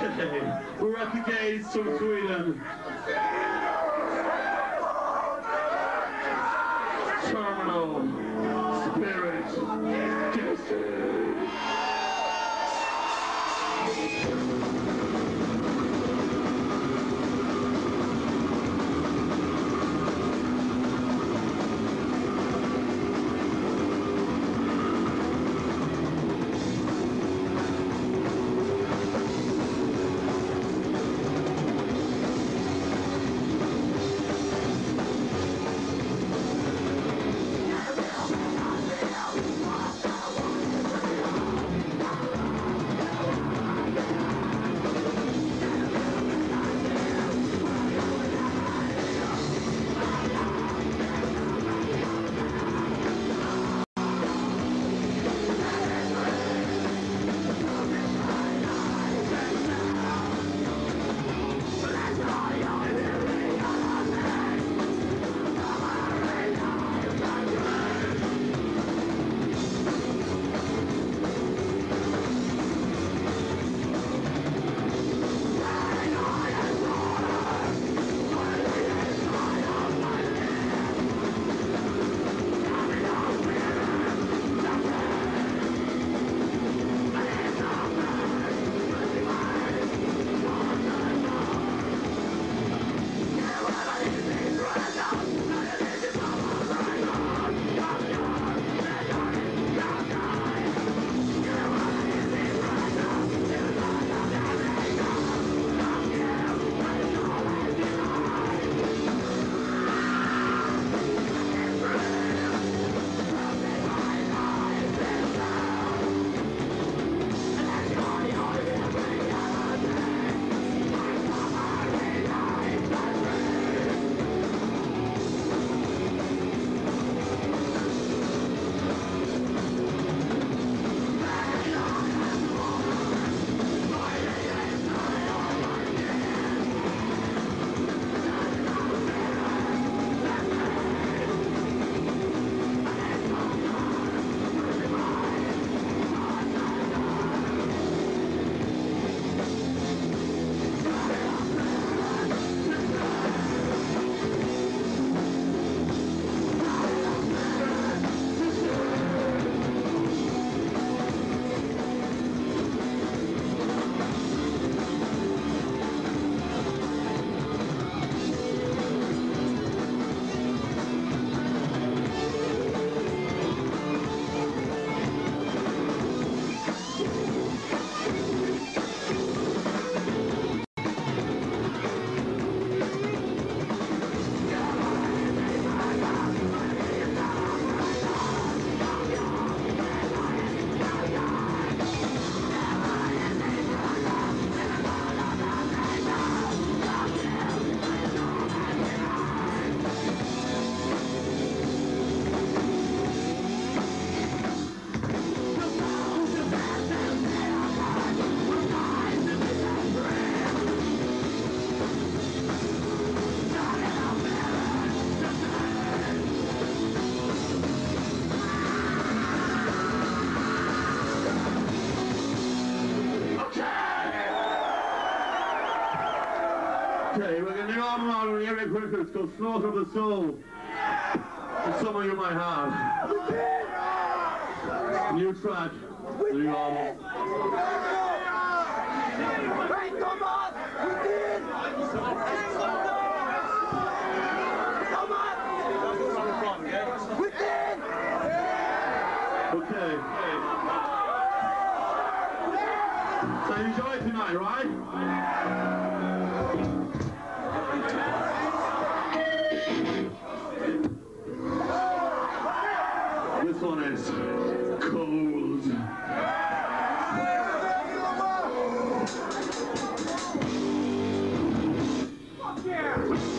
Okay, we're refugees from Sweden. Terminal Spirit Destiny. Okay, we're going to do one more really quickly. It's called Slaughter of the Soul. And some of you might have. New track. New album. Okay. So you enjoy it tonight, right? This one is cold. Fuck yeah!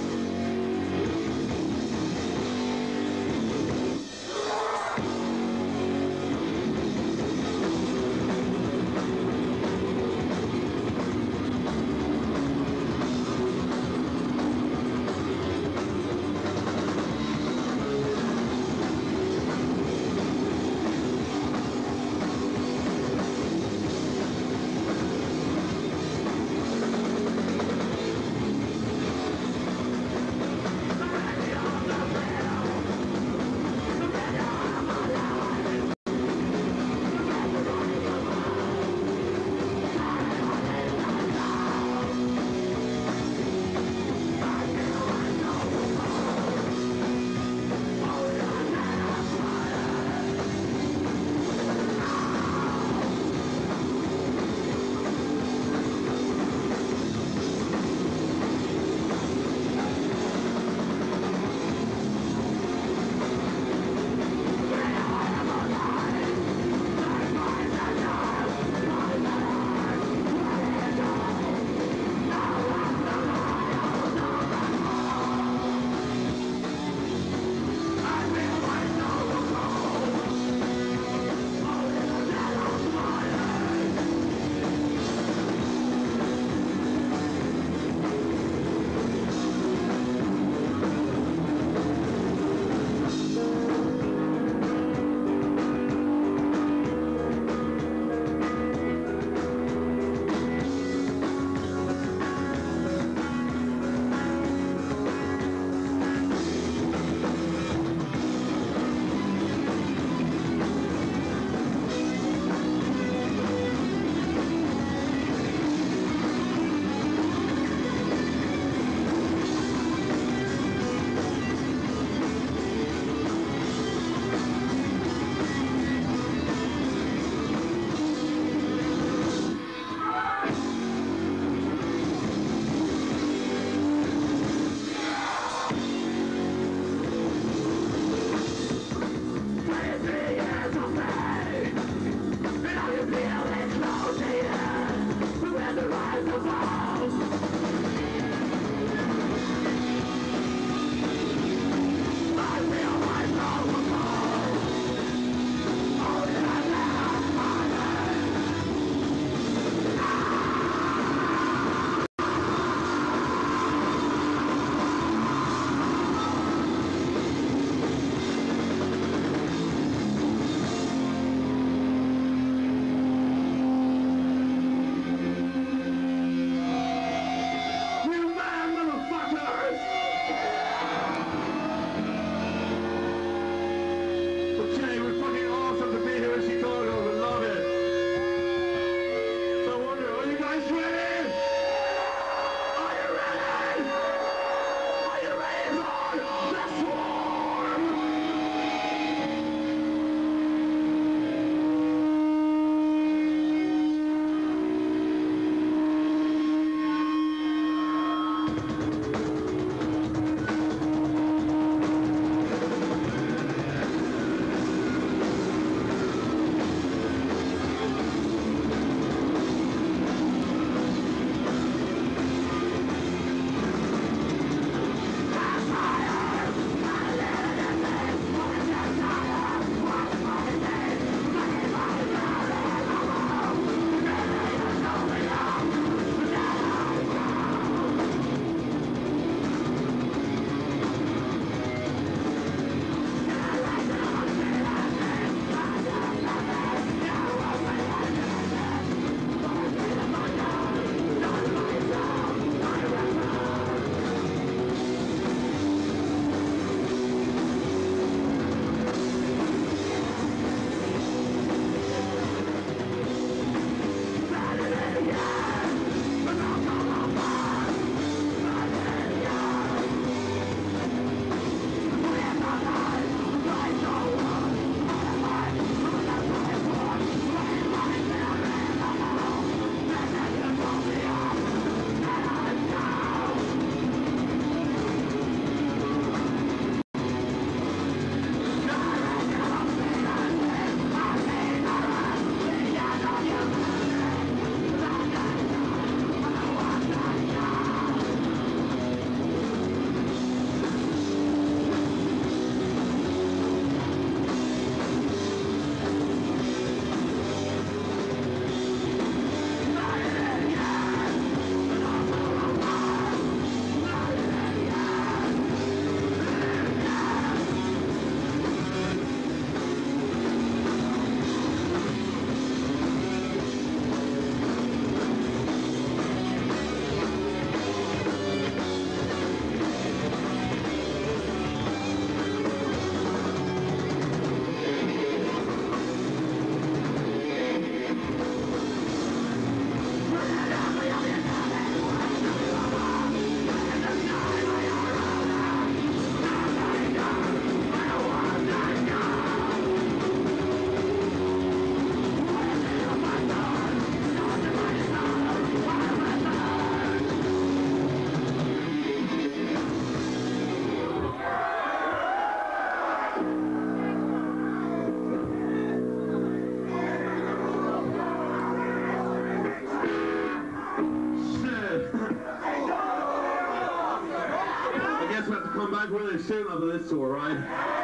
back really soon after this tour, right?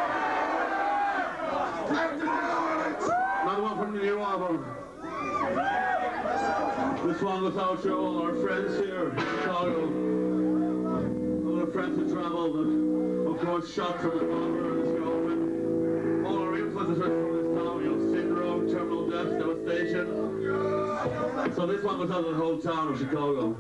Another one from the new album. This one goes out to all our friends here in Chicago. All our friends who traveled and, of course, shot from the bomber and his girlfriend. All our influences are from this town, you know, syndrome, terminal death, devastation. So this one goes out to the whole town of Chicago.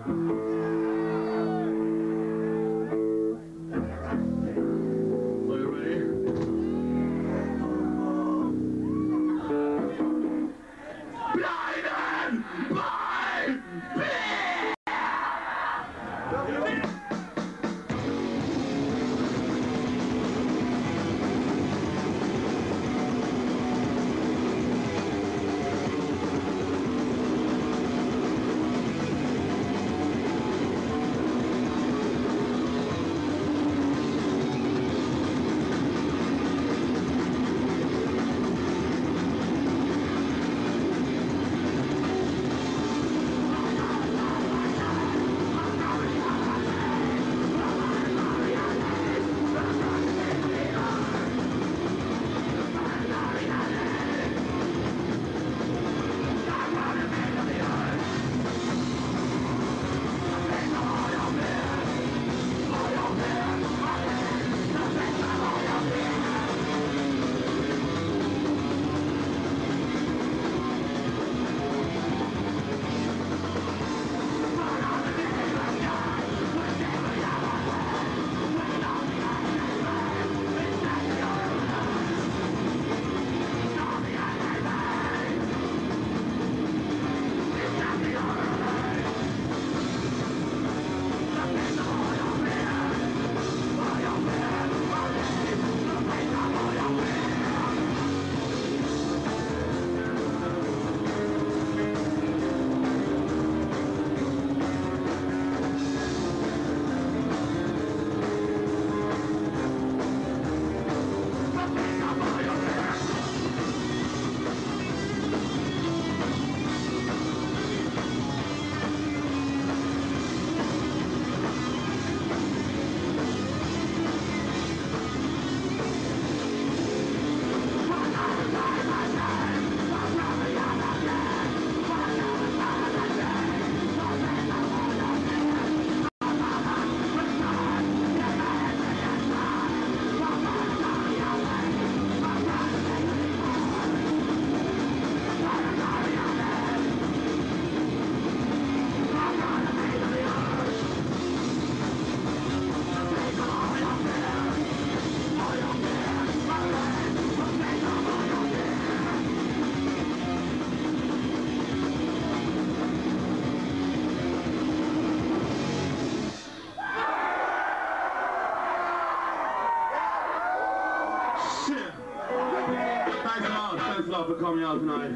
Thanks a lot for coming out tonight.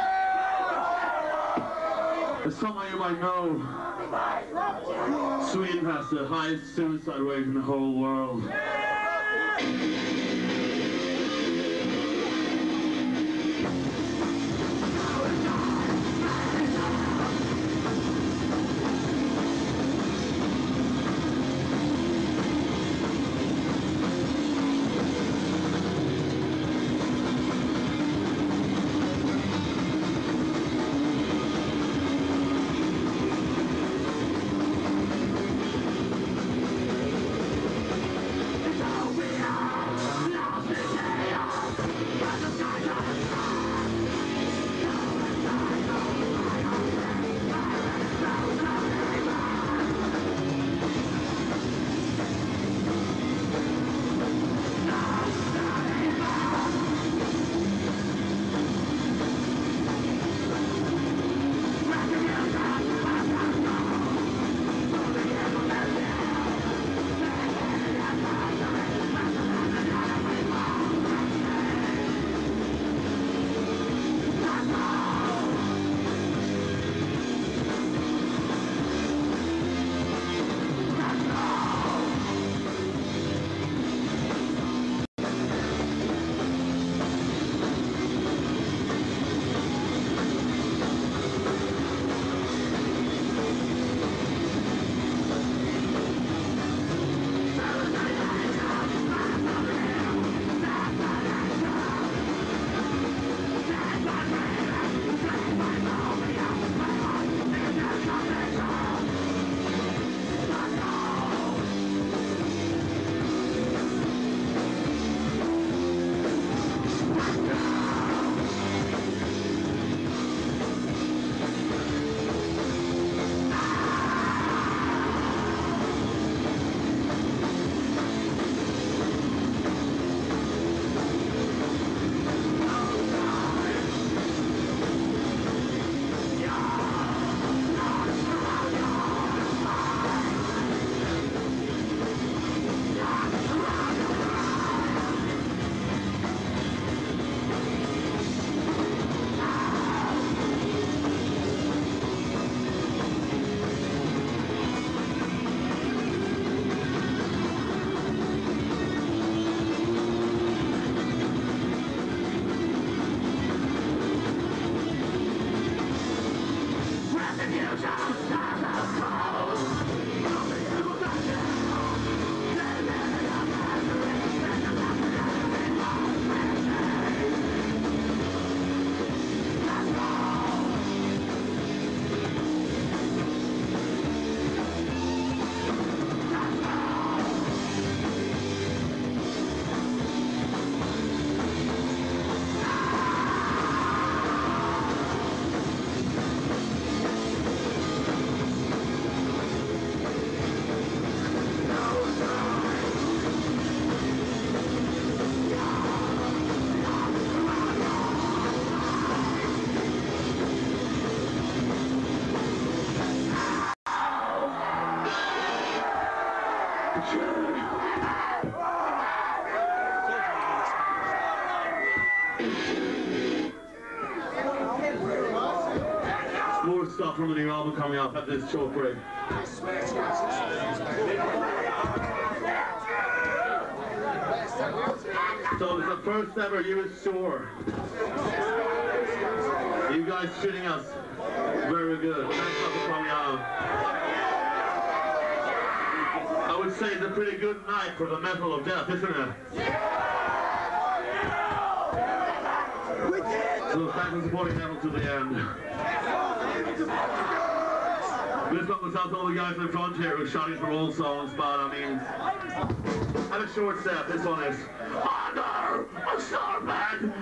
As some of you might know, Sweden has the highest suicide rate in the whole world. More stuff from the new album coming up at this show break. So it's the first ever US tour. You guys treating us very good. Thanks a lot for coming out. I would say it's a pretty good night for the metal of death, isn't it? So thanks for supporting metal to the end. This one was out to all the guys in the front here who shouting for old songs, but I mean, have a short step. This one is Under a Starman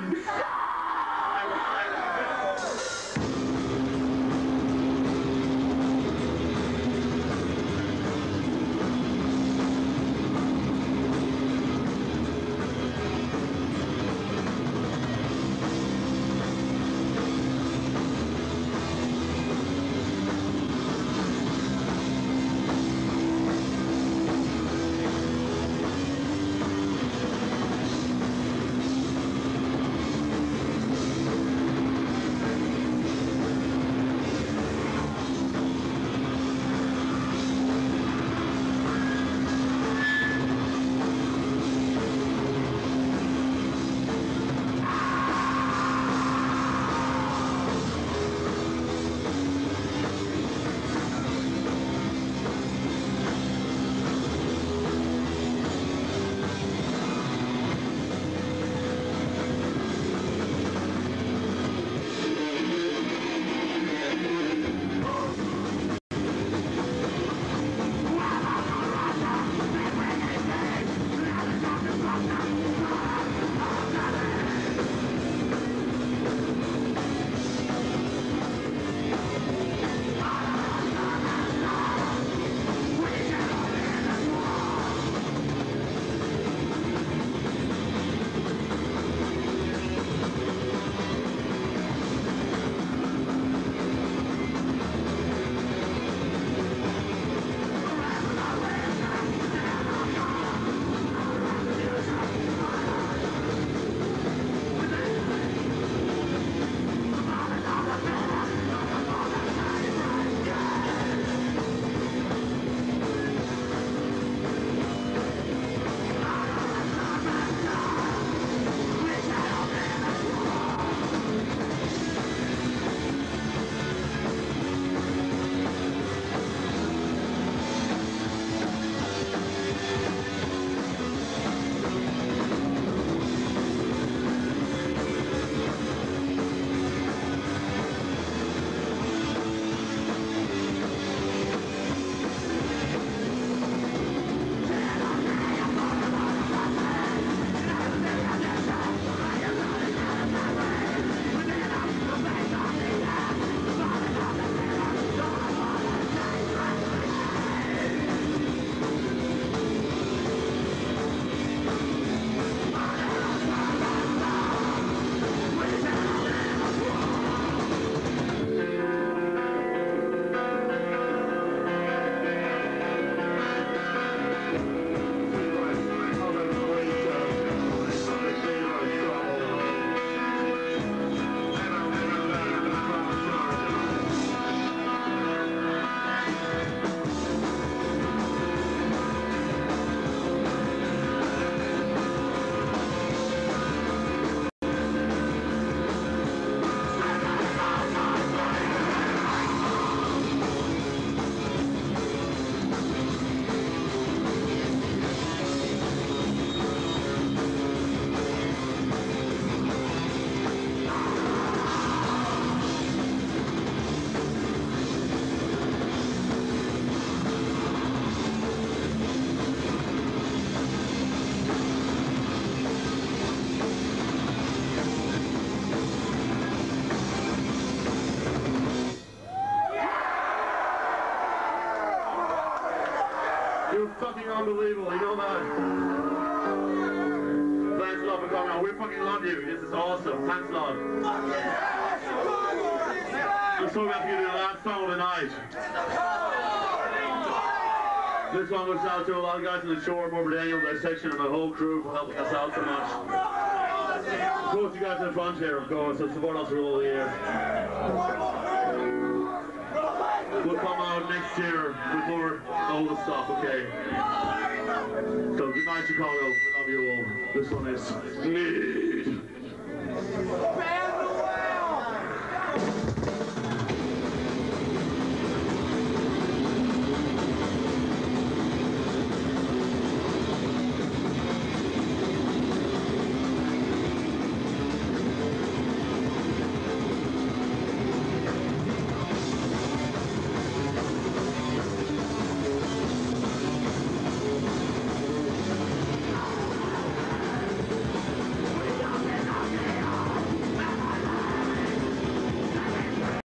You're fucking unbelievable, you know that? Thanks a lot for coming on. We fucking love you. This is awesome. Thanks a lot. I'm so happy to do the last song of the night. This one goes out to a lot of guys on the shore, Morber Daniel, their section, and the whole crew for helping us out so much. Of course, you guys in front here, of course, so support us for all the year. We'll come out next year with more all the stuff, okay? So good night, Chicago. We love you all. This one is Need.